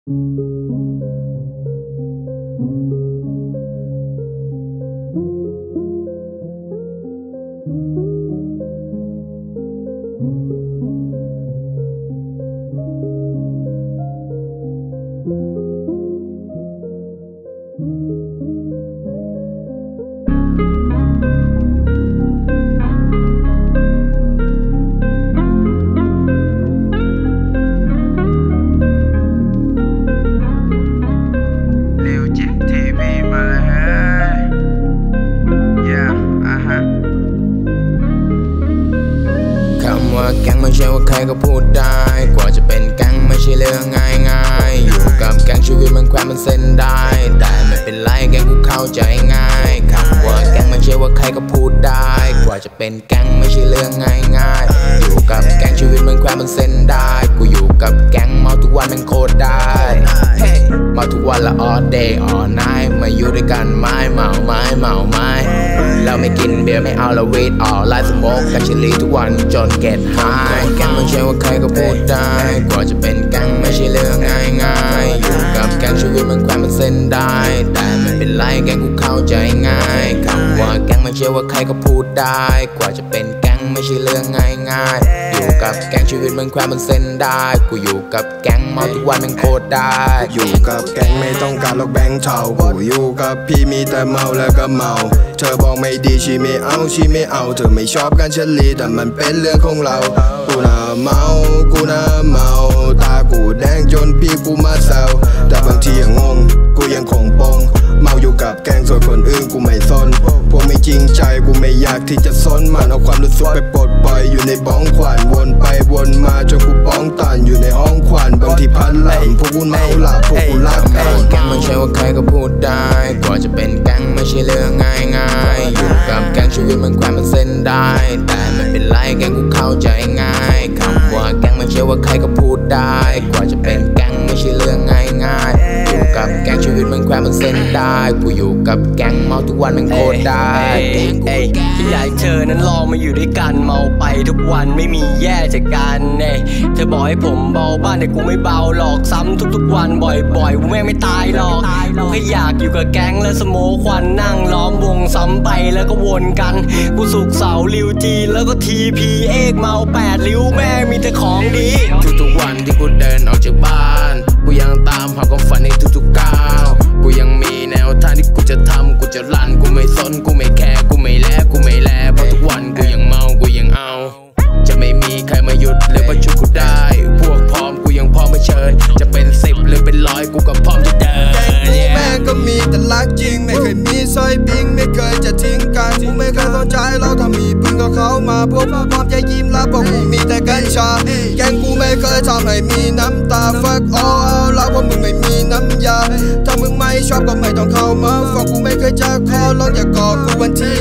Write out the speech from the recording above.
แก๊งไม่ใช่ว่าใครก็พูดได้กว่าจะเป็นแก๊งไม่ใช่เรื่องง่ายๆอยู่กับแก๊งชีวิตมันแขวนมันเส้นได้แต่ไม่เป็นไรแก๊งกูเข้าใจง่ายคำว่าแก๊งไม่ใช่ว่าใครก็พูดได้กว่าจะเป็นแก๊งไม่ใช่เรื่องง่ายๆอยู่กับแก๊งชีวิตมันแขวนมันเส้นได้กูอยู่กับแก๊งเมาทุกวันมันโคตรได้เมาทุกวันละ all day all night มาอยู่ด้วยกันไม้เมาเราไม่กินเบียร์ไม่เอาละวีดออกไล่สโมกกันชิลีทุกวันจนเก็ตไฮแก๊งไม่ใช่ว่าใครก็พูดได้กว่าจะเป็นแก๊งไม่ใช่เรื่องง่ายๆอยู่กับแก๊งชีวิตมันแขวนมันเส้นได้แต่ไม่เป็นไรแก๊งกูเข้าใจง่ายคำว่าแก๊งไม่ใช่ว่าใครก็พูดได้กว่าจะเป็นแก๊งไม่ใช่เรื่องง่ายๆอยู่กับแก๊งชีวิตมันแขวนมันเส้นได้กูอยู่กับแก๊งเมาทุกวันมันโคตรได้อยู่กับแก๊งไม่ต้องการหรอกแบงค์เท่ากูอยู่กับพี่มีแต่เมาแล้วก็เมาเธอบอกไม่ดีชีไม่เอาเธอไม่ชอบกันเฉลี่ยแต่มันเป็นเรื่องของเรากูน่าเมาตากูแดงจนพี่กูมาแซวแต่บางทียังงงกูยังคงปงเมาอยู่กับแก๊งส่วนคนอื่นกูไม่สนพวกไม่จริงใจกูไม่อยากที่จะสนมันเอาความรู้สึกไปปลดปล่อยอยู่ในบ้องขวัญวนไปวนมาจนกูป้องตันอยู่ในห้องขวัญบางทีพันหลังพวกกูเมาหลับพวกกูรักกันแก๊งไม่ใช่ว่าใครก็พูดได้กว่าจะเป็นแก๊งไม่ใช่เรื่องง่ายๆอยู่กับแก๊งชีวิตมันแขวนมันเส้นได้แต่ไม่เป็นไรแก๊งกูเข้าใจง่ายคำว่าแก๊งไม่ใช่ว่าใครก็พูดได้กว่าจะเป็นแก๊งไม่ใช่เรื่องง่ายๆอยู่กับแก๊งชีวิตมันแขวนมันเส้นได้กูอยู่กับแก๊งเมาทุกวันมันโคตรได้ที่อยากเธอนั้นลองมาอยู่ด้วยกันเมาไปทุกวันไม่มีแย่จากกันเธอบอกให้ผมเบาบ้านแต่กูไม่เบาหรอกซ้ำทุกวันบ่อยกูแม่งไม่ตายหรอกกูแค่อยากอยู่กับแก๊งและสโมควันนั่งล้อมวงซ้ำไปแล้วก็วนกันกูสุกเสาริวจีแล้วก็TPEEเมา8ริ้วแม่มีแต่ของดีทุกวันที่กูเดินออกจากบ้านกูยังตามหาความฝันในทุกก้าวกูยังมีแนวทางที่กูจะทำกูจะรันกูไม่สนกูไม่แคร์กูไม่แลเพราะทุกวันกูยังเมากูยังเอาจะไม่มีใครมาหยุดหรือมาช่วยกูได้พวกพร้อมกูยังพร้อมมาเชิญจะเป็น10หรือเป็น100กูก็พร้อมจะเดินแม่ก็มีแต่รักจริงไม่เคยมีซอยบิงไม่เคยจะทิ้งกันกูไม่เคยสนใจเราถ้ามีปืนก็เข้ามาพวกพร้อมจะยิ้มรับเพราะกูมีแต่กัญชาแกงกูไม่เคยทำให้มีน้ำตา fuck all แล้วเพราะมึงไม่มีน้ำยาถ้ามึงไม่ชอบก็ไม่ต้องเข้ามาฟังกูไม่เคยจะขอร้องอย่ากอดกูวันที่